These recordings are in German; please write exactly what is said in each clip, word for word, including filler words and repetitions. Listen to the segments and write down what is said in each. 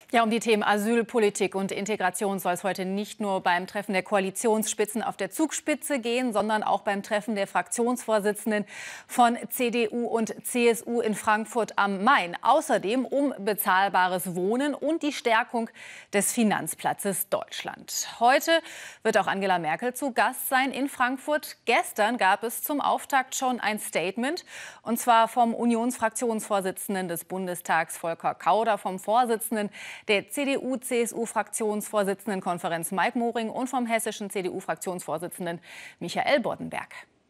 Ja, um die Themen Asylpolitik und Integration soll es heute nicht nur beim Treffen der Koalitionsspitzen auf der Zugspitze gehen, sondern auch beim Treffen der Fraktionsvorsitzenden von C D U und C S U in Frankfurt am Main. Außerdem um bezahlbares Wohnen und die Stärkung des Finanzplatzes Deutschland. Heute wird auch Angela Merkel zu Gast sein in Frankfurt. Gestern gab es zum Auftakt schon ein Statement, und zwar vom Unionsfraktionsvorsitzenden des Bundestags Volker Kauder, vom Vorsitzenden der C D U-C S U-Fraktionsvorsitzendenkonferenz Mike Moring und vom hessischen C D U-Fraktionsvorsitzenden Michael Boddenberg.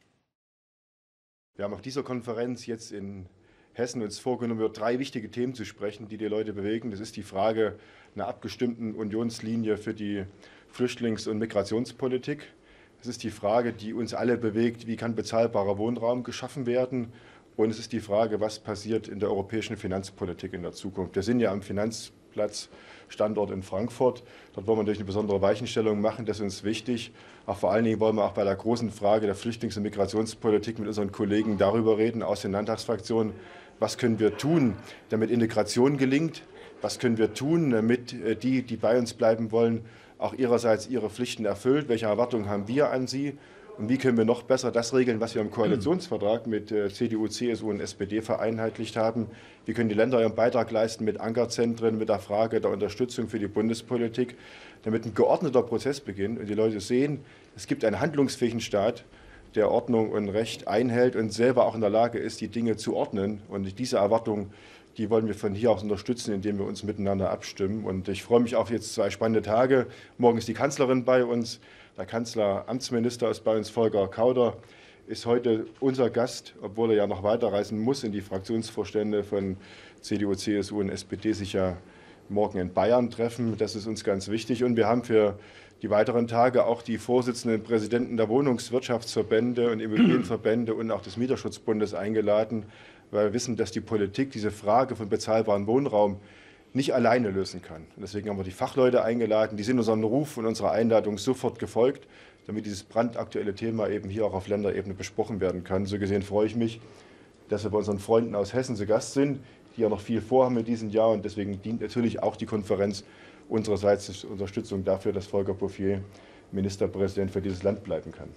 Wir haben auf dieser Konferenz jetzt in Hessen uns vorgenommen, über drei wichtige Themen zu sprechen, die die Leute bewegen. Das ist die Frage einer abgestimmten Unionslinie für die Flüchtlings- und Migrationspolitik. Es ist die Frage, die uns alle bewegt, wie kann bezahlbarer Wohnraum geschaffen werden? Und es ist die Frage, was passiert in der europäischen Finanzpolitik in der Zukunft. Wir sind ja am Finanzplatz Standort in Frankfurt. Dort wollen wir natürlich eine besondere Weichenstellung machen, das ist uns wichtig. Aber vor allen Dingen wollen wir auch bei der großen Frage der Flüchtlings- und Migrationspolitik mit unseren Kollegen darüber reden, aus den Landtagsfraktionen, was können wir tun, damit Integration gelingt, was können wir tun, damit die, die bei uns bleiben wollen, auch ihrerseits ihre Pflichten erfüllt, welche Erwartungen haben wir an sie. Und wie können wir noch besser das regeln, was wir im Koalitionsvertrag mit C D U, C S U und S P D vereinheitlicht haben? Wie können die Länder ihren Beitrag leisten mit Ankerzentren, mit der Frage der Unterstützung für die Bundespolitik, damit ein geordneter Prozess beginnt und die Leute sehen, es gibt einen handlungsfähigen Staat, der Ordnung und Recht einhält und selber auch in der Lage ist, die Dinge zu ordnen. Und diese Erwartung, die wollen wir von hier aus unterstützen, indem wir uns miteinander abstimmen. Und ich freue mich auf jetzt zwei spannende Tage. Morgen ist die Kanzlerin bei uns. Der Kanzler, Amtsminister ist bei uns, Volker Kauder, ist heute unser Gast, obwohl er ja noch weiterreisen muss in die Fraktionsvorstände von C D U, C S U und S P D sich ja morgen in Bayern treffen. Das ist uns ganz wichtig. Und wir haben für die weiteren Tage auch die Vorsitzenden Präsidenten der Wohnungswirtschaftsverbände und Immobilienverbände und auch des Mieterschutzbundes eingeladen, weil wir wissen, dass die Politik diese Frage von bezahlbarem Wohnraum nicht alleine lösen kann. Und deswegen haben wir die Fachleute eingeladen, die sind unserem Ruf und unserer Einladung sofort gefolgt, damit dieses brandaktuelle Thema eben hier auch auf Länderebene besprochen werden kann. So gesehen freue ich mich, dass wir bei unseren Freunden aus Hessen zu Gast sind, die ja noch viel vorhaben in diesem Jahr. Und deswegen dient natürlich auch die Konferenz unsererseits zur Unterstützung dafür, dass Volker Bouffier Ministerpräsident für dieses Land bleiben kann.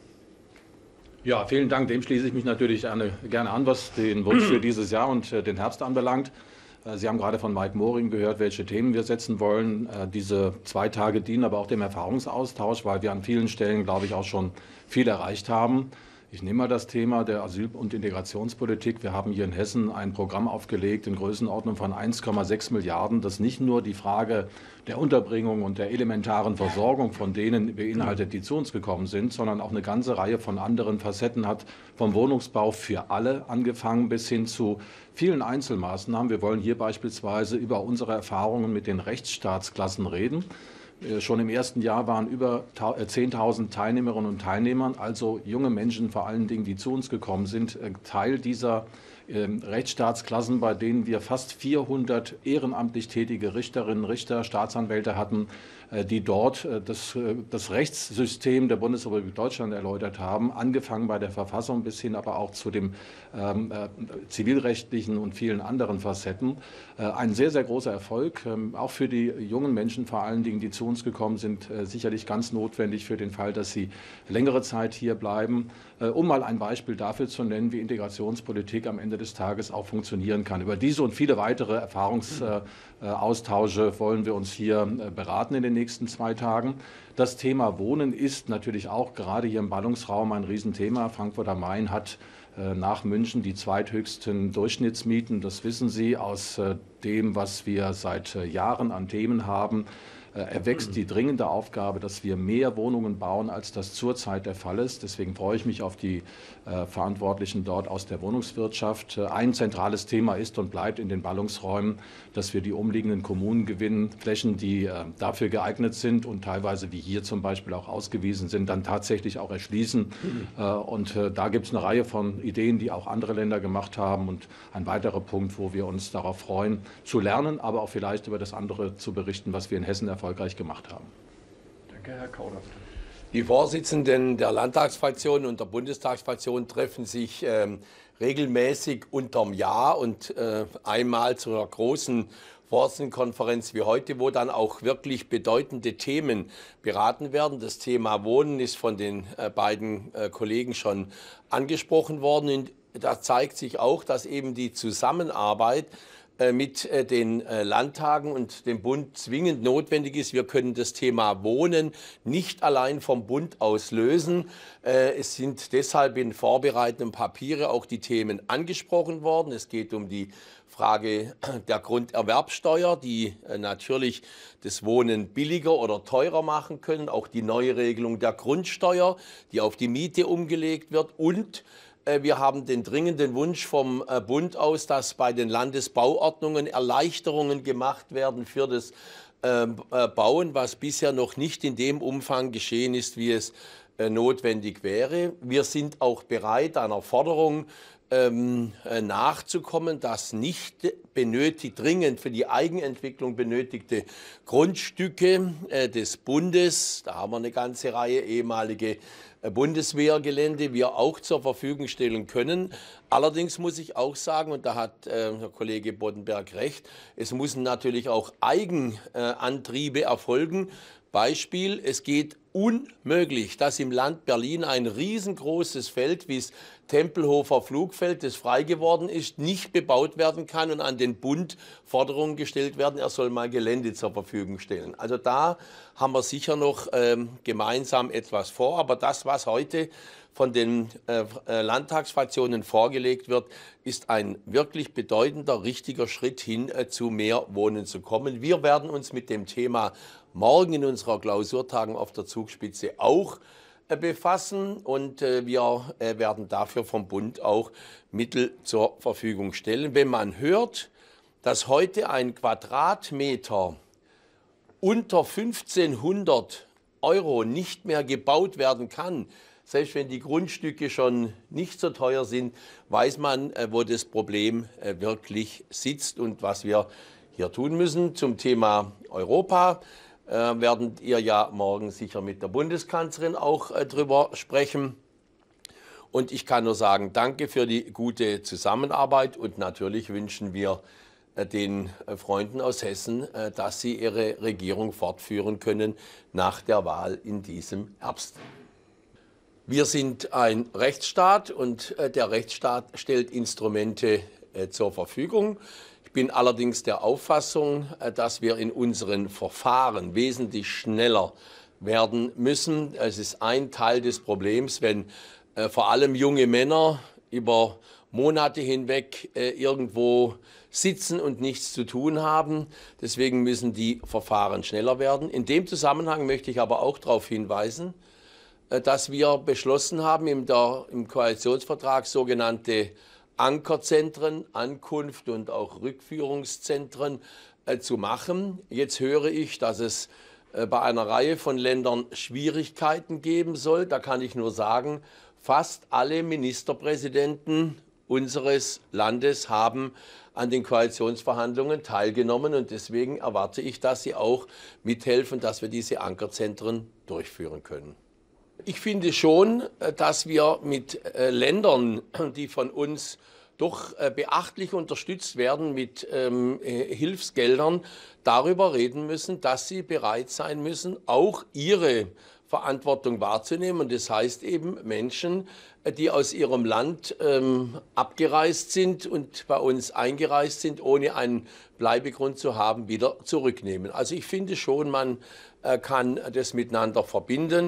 Ja, vielen Dank. Dem schließe ich mich natürlich gerne an, was den Wunsch für dieses Jahr und den Herbst anbelangt. Sie haben gerade von Mike Moring gehört, welche Themen wir setzen wollen. Diese zwei Tage dienen aber auch dem Erfahrungsaustausch, weil wir an vielen Stellen, glaube ich, auch schon viel erreicht haben. Ich nehme mal das Thema der Asyl- und Integrationspolitik. Wir haben hier in Hessen ein Programm aufgelegt in Größenordnung von eins Komma sechs Milliarden, das nicht nur die Frage der Unterbringung und der elementaren Versorgung von denen beinhaltet, die zu uns gekommen sind, sondern auch eine ganze Reihe von anderen Facetten hat, vom Wohnungsbau für alle angefangen bis hin zu vielen Einzelmaßnahmen. Wir wollen hier beispielsweise über unsere Erfahrungen mit den Rechtsstaatsklassen reden. Schon im ersten Jahr waren über zehntausend Teilnehmerinnen und Teilnehmer, also junge Menschen vor allen Dingen, die zu uns gekommen sind, Teil dieser Rechtsstaatsklassen, bei denen wir fast vierhundert ehrenamtlich tätige Richterinnen, Richter, Staatsanwälte hatten, die dort das, das Rechtssystem der Bundesrepublik Deutschland erläutert haben, angefangen bei der Verfassung bis hin aber auch zu dem ähm, äh, zivilrechtlichen und vielen anderen Facetten. Äh, ein sehr, sehr großer Erfolg, ähm, auch für die jungen Menschen vor allen Dingen, die zu uns gekommen sind, äh, sicherlich ganz notwendig für den Fall, dass sie längere Zeit hier bleiben. Äh, um mal ein Beispiel dafür zu nennen, wie Integrationspolitik am Ende des Tages auch funktionieren kann. Über diese und viele weitere Erfahrungsaustausche wollen wir uns hier beraten in den nächsten zwei Tagen. Das Thema Wohnen ist natürlich auch gerade hier im Ballungsraum ein Riesenthema. Frankfurt am Main hat äh, nach München die zweithöchsten Durchschnittsmieten. Das wissen Sie aus äh, dem, was wir seit äh, Jahren an Themen haben. Erwächst die dringende Aufgabe, dass wir mehr Wohnungen bauen, als das zurzeit der Fall ist. Deswegen freue ich mich auf die äh, Verantwortlichen dort aus der Wohnungswirtschaft. Äh, ein zentrales Thema ist und bleibt in den Ballungsräumen, dass wir die umliegenden Kommunen gewinnen, Flächen, die äh, dafür geeignet sind und teilweise, wie hier zum Beispiel auch ausgewiesen sind, dann tatsächlich auch erschließen. Mhm. Äh, und äh, da gibt es eine Reihe von Ideen, die auch andere Länder gemacht haben. Und ein weiterer Punkt, wo wir uns darauf freuen, zu lernen, aber auch vielleicht über das andere zu berichten, was wir in Hessen erfolgreich erfolgreich gemacht haben. Danke, Herr Kauder. Die Vorsitzenden der Landtagsfraktionen und der Bundestagsfraktion treffen sich ähm, regelmäßig unterm Jahr und äh, einmal zu einer großen Vorsitzendenkonferenz wie heute, wo dann auch wirklich bedeutende Themen beraten werden. Das Thema Wohnen ist von den äh, beiden äh, Kollegen schon angesprochen worden. Und da zeigt sich auch, dass eben die Zusammenarbeit äh, mit äh, den äh, Landtagen und dem Bund zwingend notwendig ist. Wir können das Thema Wohnen nicht allein vom Bund aus lösen. Äh, es sind deshalb in vorbereitenden Papieren auch die Themen angesprochen worden. Es geht um die Frage der Grunderwerbsteuer, die äh, natürlich das Wohnen billiger oder teurer machen können. Auch die neue Regelung der Grundsteuer, die auf die Miete umgelegt wird. Und äh, wir haben den dringenden Wunsch vom äh, Bund aus, dass bei den Landesbauordnungen Erleichterungen gemacht werden für das äh, äh, Bauen, was bisher noch nicht in dem Umfang geschehen ist, wie es äh, notwendig wäre. Wir sind auch bereit, einer Forderung Ähm, äh, nachzukommen, dass nicht benötigt, dringend für die Eigenentwicklung benötigte Grundstücke äh, des Bundes, da haben wir eine ganze Reihe ehemalige äh, Bundeswehrgelände, wir auch zur Verfügung stellen können. Allerdings muss ich auch sagen, und da hat äh, Herr Kollege Boddenberg recht, es müssen natürlich auch Eigenantriebe äh, erfolgen. Beispiel, es geht unmöglich, dass im Land Berlin ein riesengroßes Feld wie das Tempelhofer Flugfeld, das frei geworden ist, nicht bebaut werden kann und an den Bund Forderungen gestellt werden, er soll mal Gelände zur Verfügung stellen. Also da haben wir sicher noch ähm, gemeinsam etwas vor, aber das, was heute von den äh, Landtagsfraktionen vorgelegt wird, ist ein wirklich bedeutender, richtiger Schritt hin äh, zu mehr Wohnen zu kommen. Wir werden uns mit dem Thema morgen in unserer Klausurtagung auf der Zugspitze auch äh, befassen und äh, wir äh, werden dafür vom Bund auch Mittel zur Verfügung stellen. Wenn man hört, dass heute ein Quadratmeter unter fünfzehnhundert Euro nicht mehr gebaut werden kann, selbst wenn die Grundstücke schon nicht so teuer sind, weiß man, wo das Problem wirklich sitzt und was wir hier tun müssen. Zum Thema Europa äh, werdet ihr ja morgen sicher mit der Bundeskanzlerin auch äh, drüber sprechen. Und ich kann nur sagen, danke für die gute Zusammenarbeit und natürlich wünschen wir äh, den äh, Freunden aus Hessen, äh, dass sie ihre Regierung fortführen können nach der Wahl in diesem Herbst. Wir sind ein Rechtsstaat und äh, der Rechtsstaat stellt Instrumente äh, zur Verfügung. Ich bin allerdings der Auffassung, äh, dass wir in unseren Verfahren wesentlich schneller werden müssen. Es ist ein Teil des Problems, wenn äh, vor allem junge Männer über Monate hinweg äh, irgendwo sitzen und nichts zu tun haben. Deswegen müssen die Verfahren schneller werden. In dem Zusammenhang möchte ich aber auch darauf hinweisen, dass wir beschlossen haben, im, der, im Koalitionsvertrag sogenannte Ankerzentren, Ankunft und auch Rückführungszentren äh, zu machen. Jetzt höre ich, dass es äh, bei einer Reihe von Ländern Schwierigkeiten geben soll. Da kann ich nur sagen, fast alle Ministerpräsidenten unseres Landes haben an den Koalitionsverhandlungen teilgenommen und deswegen erwarte ich, dass sie auch mithelfen, dass wir diese Ankerzentren durchführen können. Ich finde schon, dass wir mit Ländern, die von uns doch beachtlich unterstützt werden mit ähm, Hilfsgeldern, darüber reden müssen, dass sie bereit sein müssen, auch ihre Verantwortung wahrzunehmen. Und das heißt eben Menschen, die aus ihrem Land ähm, abgereist sind und bei uns eingereist sind, ohne einen Bleibegrund zu haben, wieder zurücknehmen. Also ich finde schon, man äh, kann das miteinander verbinden.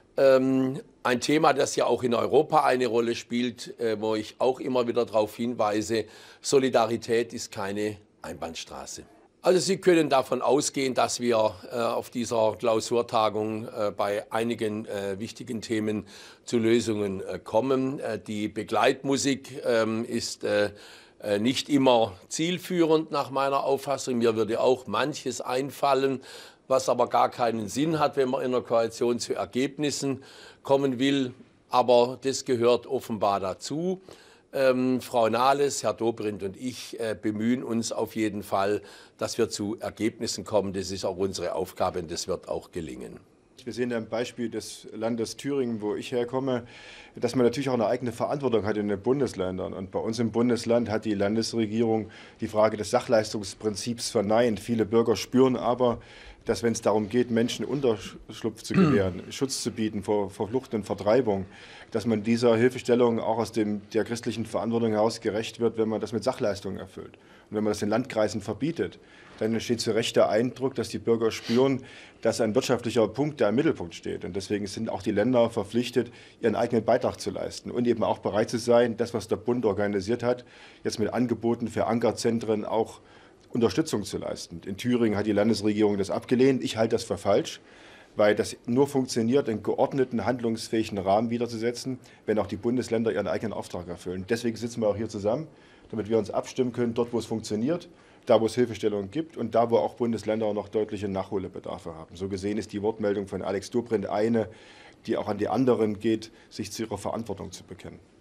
Ähm, ein Thema, das ja auch in Europa eine Rolle spielt, äh, wo ich auch immer wieder darauf hinweise, Solidarität ist keine Einbahnstraße. Also Sie können davon ausgehen, dass wir äh, auf dieser Klausurtagung äh, bei einigen äh, wichtigen Themen zu Lösungen äh, kommen. Äh, die Begleitmusik äh, ist äh, nicht immer zielführend nach meiner Auffassung. Mir würde auch manches einfallen, was aber gar keinen Sinn hat, wenn man in einer Koalition zu Ergebnissen kommen will. Aber das gehört offenbar dazu. Ähm, Frau Nahles, Herr Dobrindt und ich äh, bemühen uns auf jeden Fall, dass wir zu Ergebnissen kommen. Das ist auch unsere Aufgabe und das wird auch gelingen. Wir sehen am Beispiel des Landes Thüringen, wo ich herkomme, dass man natürlich auch eine eigene Verantwortung hat in den Bundesländern. Und bei uns im Bundesland hat die Landesregierung die Frage des Sachleistungsprinzips verneint. Viele Bürger spüren aber, dass, wenn es darum geht, Menschen Unterschlupf zu gewähren, Schutz zu bieten vor, vor Flucht und Vertreibung, dass man dieser Hilfestellung auch aus dem, der christlichen Verantwortung heraus gerecht wird, wenn man das mit Sachleistungen erfüllt. Und wenn man das den Landkreisen verbietet, dann entsteht zu Recht der Eindruck, dass die Bürger spüren, dass ein wirtschaftlicher Punkt, der im Mittelpunkt steht. Und deswegen sind auch die Länder verpflichtet, ihren eigenen Beitrag zu leisten und eben auch bereit zu sein, das, was der Bund organisiert hat, jetzt mit Angeboten für Ankerzentren auch Unterstützung zu leisten. In Thüringen hat die Landesregierung das abgelehnt. Ich halte das für falsch, weil das nur funktioniert, einen geordneten, handlungsfähigen Rahmen wiederzusetzen, wenn auch die Bundesländer ihren eigenen Auftrag erfüllen. Deswegen sitzen wir auch hier zusammen, damit wir uns abstimmen können, dort, wo es funktioniert, da, wo es Hilfestellungen gibt und da, wo auch Bundesländer noch deutliche Nachholbedarfe haben. So gesehen ist die Wortmeldung von Alex Dobrindt eine, die auch an die anderen geht, sich zu ihrer Verantwortung zu bekennen.